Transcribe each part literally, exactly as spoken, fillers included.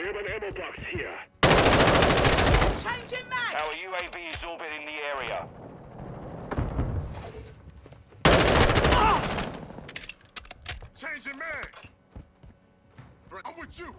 have an ammo box here. Changing mag! Our U A V is orbiting the area. Ah! Changing mags! I'm with you!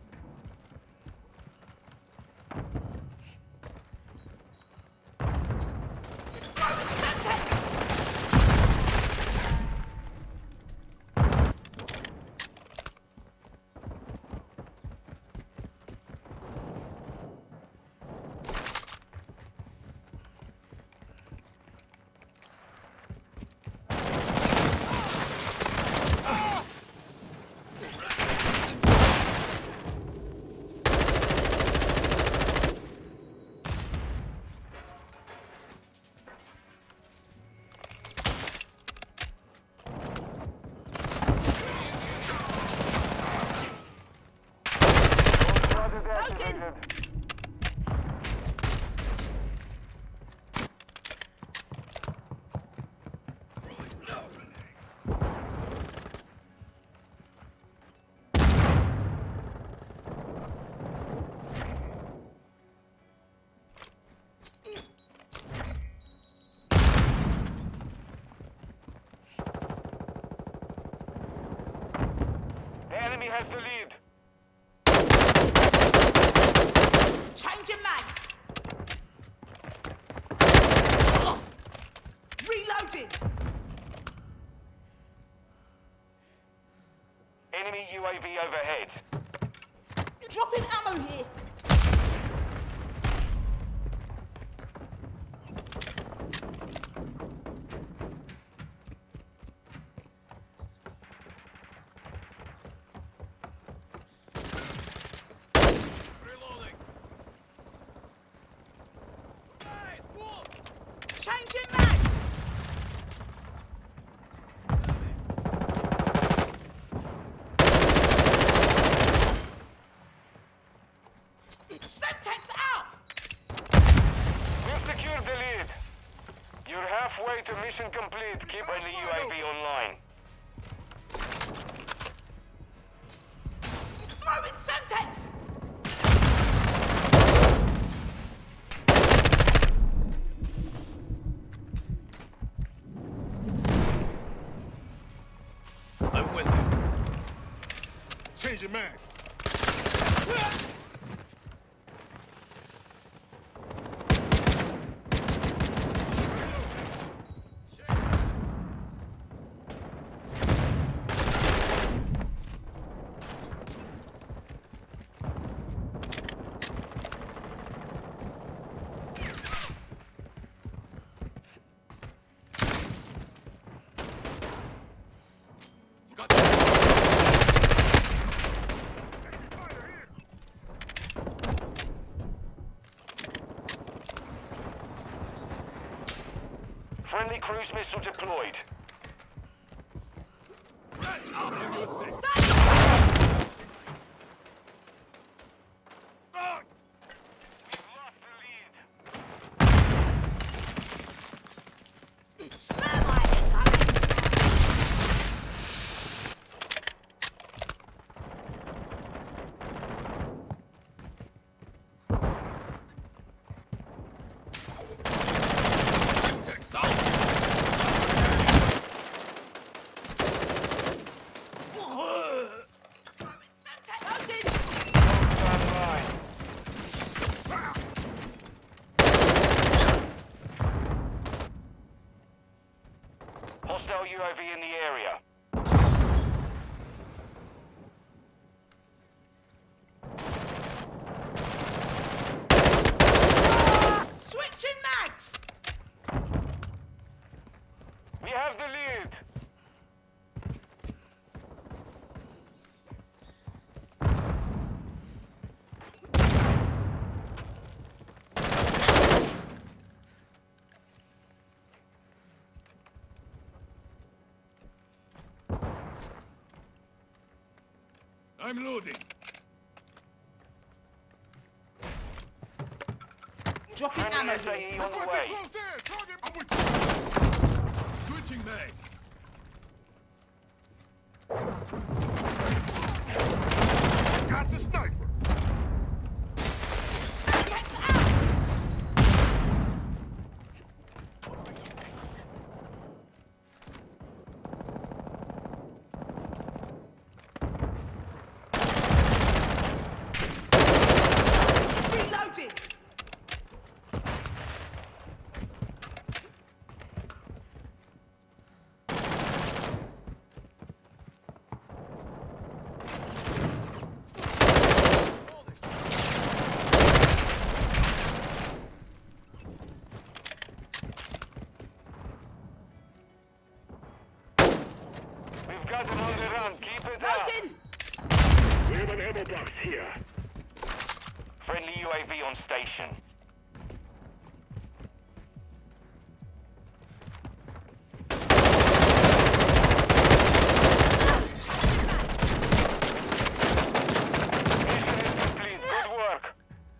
Has the lead. Changing mag. Oh. Reloading. Enemy U A V overhead. Dropping ammo here. Changing mags! Semtex out! We've secured the lead. You're halfway to mission complete. Keep the U A V online. Throwing Semtex! I'm with you. Change your mags. Friendly cruise missile deployed. Press up in your seat. We've lost the lead. Spare my incoming! Hostile U A V in the area. Switching mags! We have the lead. I'm loading. Dropping ammo Friendly S A here. E on the way. Close in. Target. I'm with you. Switching mags. Got the sniper. guys are on the run. Keep it up. Loading! We have an ammo box here. Friendly U A V on station. Mission is complete. Good work.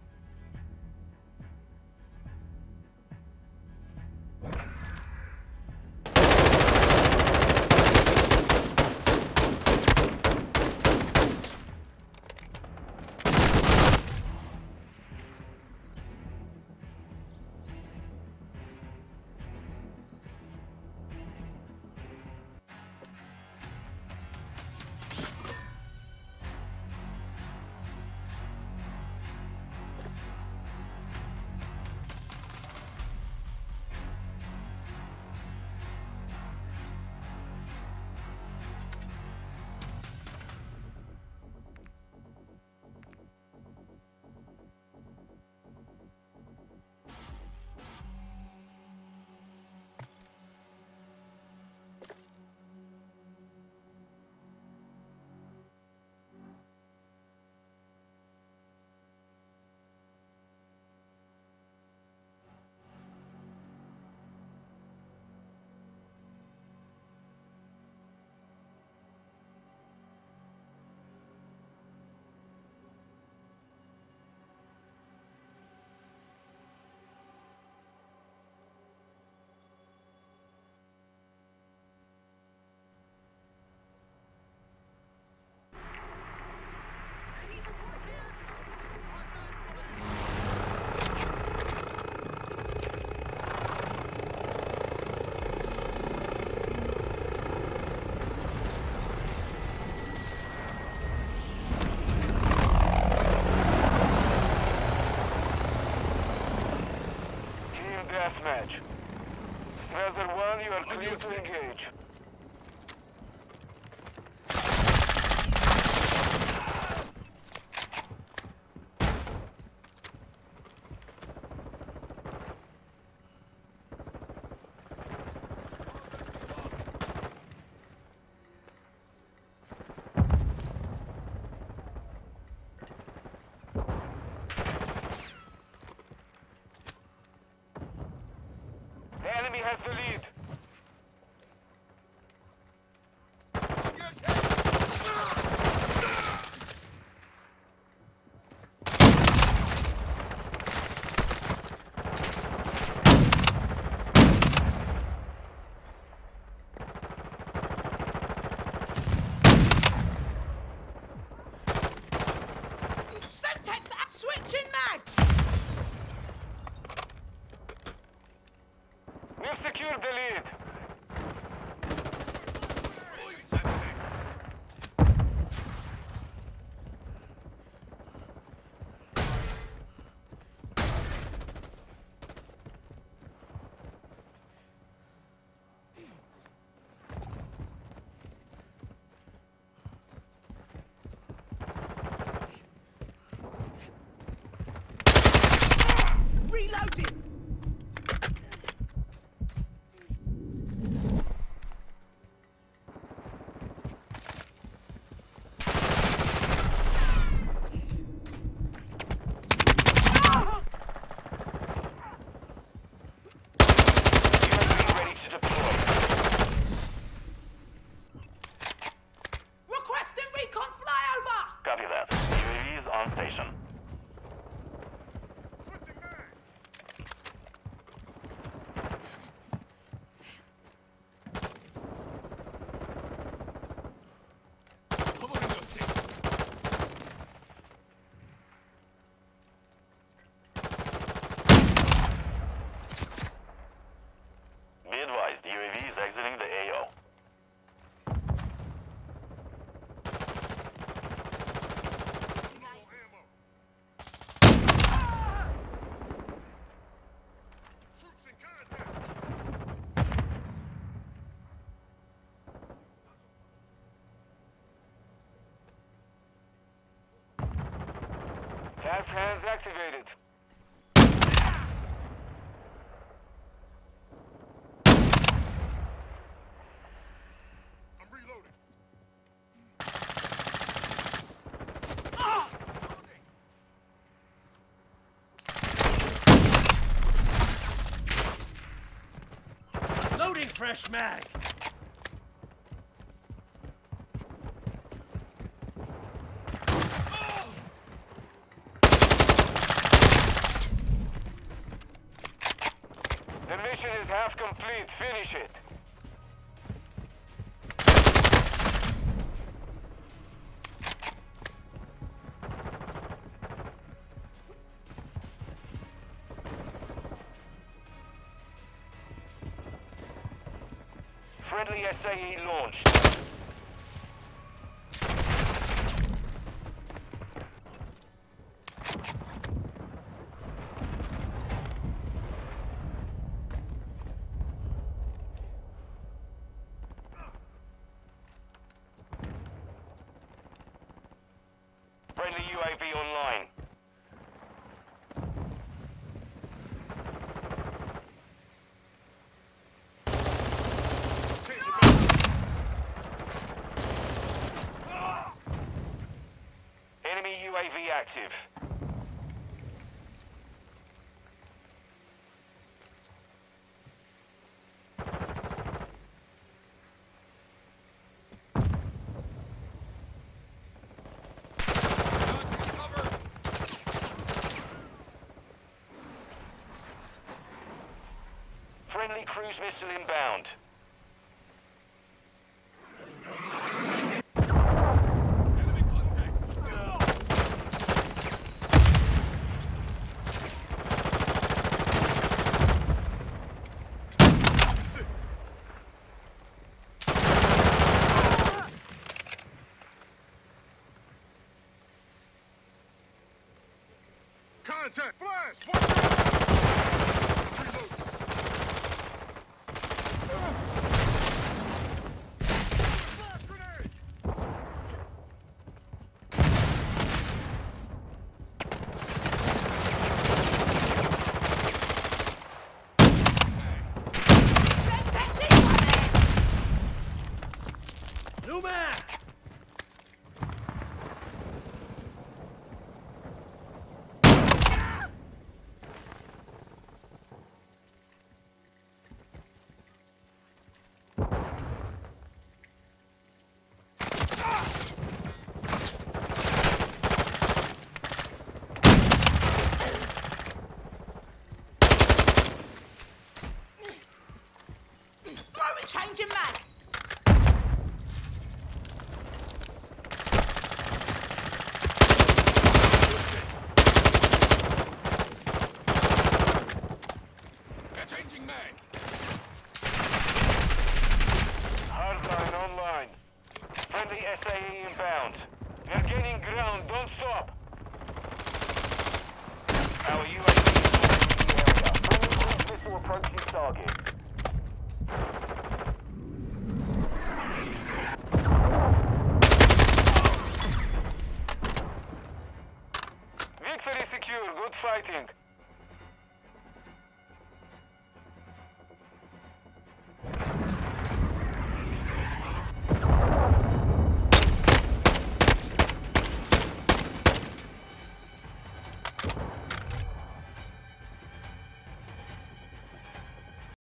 Deathmatch. Strasser one, you are clear to engage. The enemy has the lead. Semtex switching mags! We've secured the lead. Reloading! Ready to deploy. Requesting recon flyover! Copy that. U A V is on station. Come on in your seat. Be advised, U A V is exiting the A O. Troops in contact. Fast hands activated. I'm reloading. fresh mag. The mission is half complete. Finish it. Friendly S A E launched. Friendly U A V online. Enemy U A V active. Friendly cruise missile inbound. Contact! Flash! Flash! Reload. Flash grenade! Semtex incoming! New mag! Throw a change in mag! Changing mag. Hardline online. Friendly S A E inbound. They're gaining ground. Don't stop. Our U A V is in the area. Friendly cruise missile approaching.